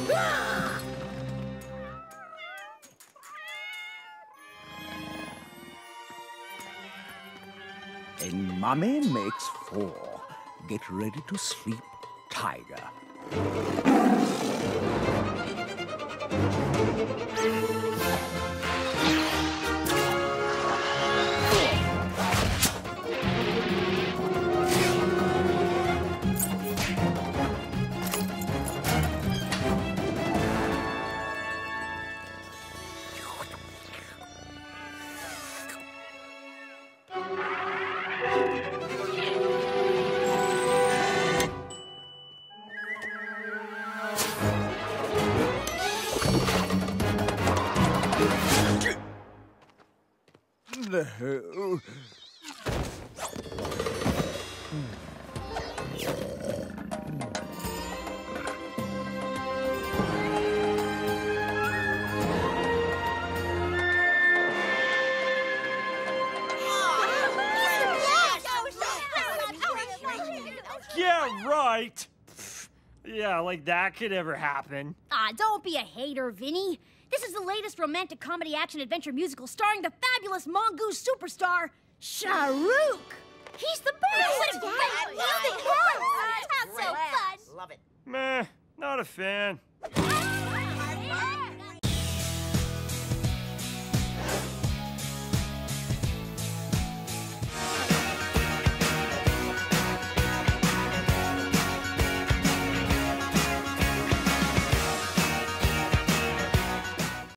And Mommy makes 4. Get ready to sleep, Tiger. The hell? Yeah, right. Yeah, like that could ever happen. Ah, don't be a hater, Vinny. This is the latest romantic comedy action adventure musical starring the fabulous mongoose superstar, Shah Rukh. He's the best! That's so fun! Love it. Meh, not a fan.